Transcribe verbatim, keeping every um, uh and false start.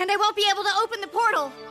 And I won't be able to open the portal.